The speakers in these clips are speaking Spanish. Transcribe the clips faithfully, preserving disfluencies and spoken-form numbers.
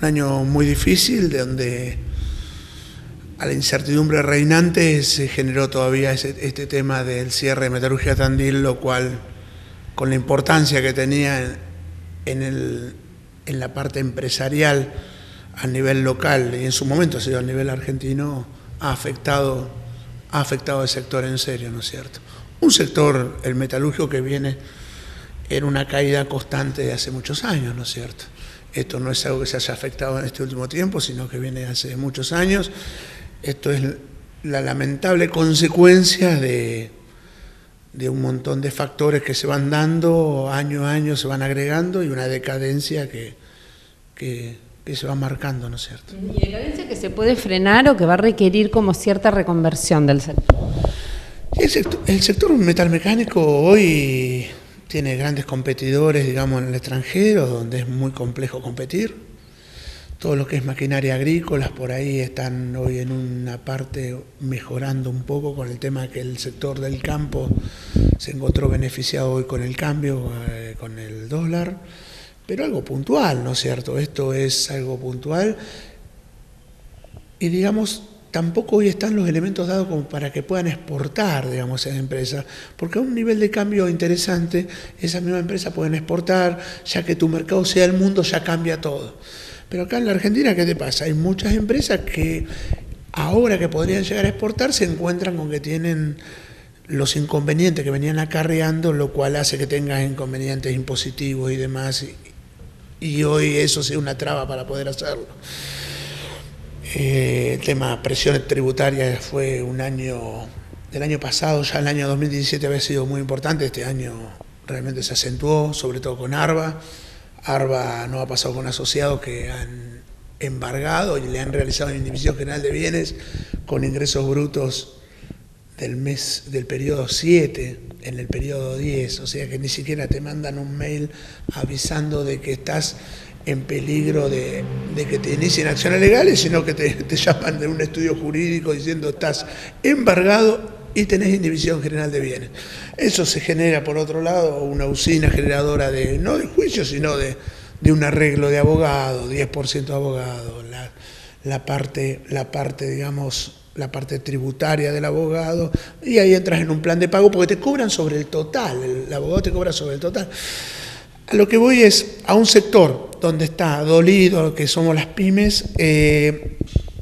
un año muy difícil, de donde a la incertidumbre reinante se generó todavía ese, este tema del cierre de Metalúrgica Tandil, lo cual, con la importancia que tenía en, en, el, en la parte empresarial a nivel local y en su momento ha sido a nivel argentino, ha afectado, ha afectado al sector en serio, ¿no es cierto? Un sector, el metalúrgico, que viene en una caída constante de hace muchos años, ¿no es cierto? Esto no es algo que se haya afectado en este último tiempo, sino que viene hace muchos años. Esto es la lamentable consecuencia de, de un montón de factores que se van dando, año a año se van agregando, y una decadencia que, que, que se va marcando, ¿no es cierto? ¿Y decadencia que se puede frenar o que va a requerir como cierta reconversión del sector? El sector, el sector metalmecánico hoy tiene grandes competidores, digamos, en el extranjero, donde es muy complejo competir. Todo lo que es maquinaria agrícola, por ahí están hoy en una parte mejorando un poco con el tema que el sector del campo se encontró beneficiado hoy con el cambio, eh, con el dólar, pero algo puntual, ¿no es cierto? Esto es algo puntual y, digamos, tampoco hoy están los elementos dados como para que puedan exportar, digamos, esas empresas, porque a un nivel de cambio interesante, esas mismas empresas pueden exportar, ya que tu mercado sea el mundo, ya cambia todo. Pero acá en la Argentina, ¿qué te pasa? Hay muchas empresas que ahora que podrían llegar a exportar se encuentran con que tienen los inconvenientes que venían acarreando, lo cual hace que tengas inconvenientes impositivos y demás, y, y hoy eso sea una traba para poder hacerlo. Eh, el tema presión tributaria fue un año, del año pasado, ya el año dos mil diecisiete había sido muy importante, este año realmente se acentuó, sobre todo con ARBA. ARBA no ha pasado con asociados que han embargado y le han realizado una indivisión general de bienes con ingresos brutos del mes, del periodo siete en el periodo diez, o sea que ni siquiera te mandan un mail avisando de que estás en peligro de, de que te inicien acciones legales, sino que te, te llaman de un estudio jurídico diciendo estás embargado y tenés indivisión general de bienes. Eso se genera, por otro lado, una usina generadora de, no de juicio, sino de, de un arreglo de abogado, diez por ciento de abogado, la, la, parte, la parte, digamos, la parte tributaria del abogado, y ahí entras en un plan de pago porque te cobran sobre el total, el, el abogado te cobra sobre el total. A lo que voy es a un sector donde está dolido, que somos las pymes, eh,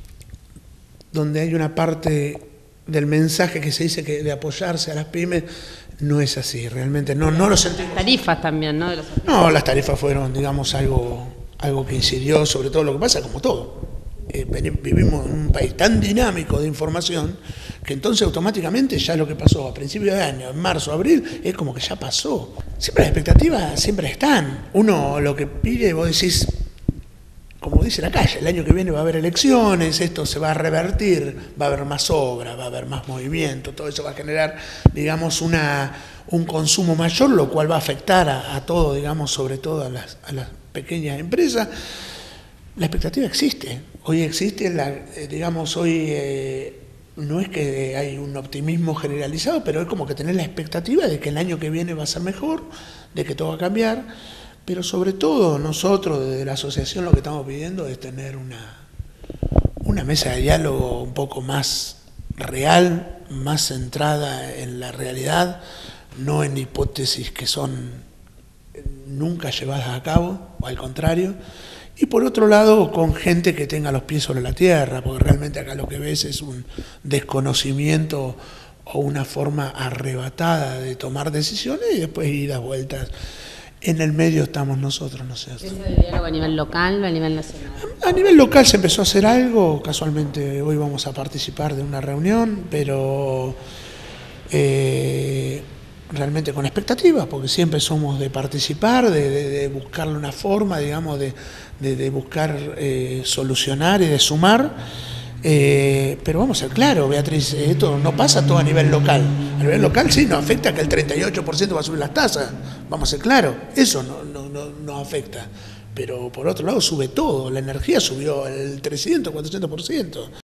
donde hay una parte del mensaje que se dice que de apoyarse a las pymes, no es así, realmente no, no lo sentimos. Las tarifas también, ¿no? De los no, las tarifas fueron, digamos, algo, algo que incidió sobre todo. Lo que pasa, como todo, eh, vivimos en un país tan dinámico de información que entonces automáticamente ya lo que pasó a principios de año, en marzo, abril, es como que ya pasó. Siempre las expectativas siempre están. Uno lo que pide, vos decís, como dice la calle, el año que viene va a haber elecciones, esto se va a revertir, va a haber más obra, va a haber más movimiento, todo eso va a generar, digamos, una, un consumo mayor, lo cual va a afectar a, a todo, digamos, sobre todo a las, a las pequeñas empresas. La expectativa existe, hoy existe, la, digamos, hoy eh, no es que hay un optimismo generalizado, pero es como que tener la expectativa de que el año que viene va a ser mejor, de que todo va a cambiar. Pero sobre todo nosotros desde la asociación lo que estamos pidiendo es tener una, una mesa de diálogo un poco más real, más centrada en la realidad, no en hipótesis que son nunca llevadas a cabo, o al contrario. Y por otro lado, con gente que tenga los pies sobre la tierra, porque realmente acá lo que ves es un desconocimiento o una forma arrebatada de tomar decisiones y después ir a vueltas. En el medio estamos nosotros, ¿no es cierto? ¿Eso de diálogo a nivel local o a nivel nacional? A nivel local se empezó a hacer algo, casualmente hoy vamos a participar de una reunión, pero eh, realmente con expectativas, porque siempre somos de participar, de, de, de buscarle una forma, digamos, de, de, de buscar eh, solucionar y de sumar. Eh, pero vamos a ser claros, Beatriz, esto no pasa todo a nivel local. A nivel local sí nos afecta que el treinta y ocho por ciento va a subir las tasas, vamos a ser claros, eso no, no, no, no afecta. Pero por otro lado sube todo, la energía subió el trescientos, cuatrocientos por ciento.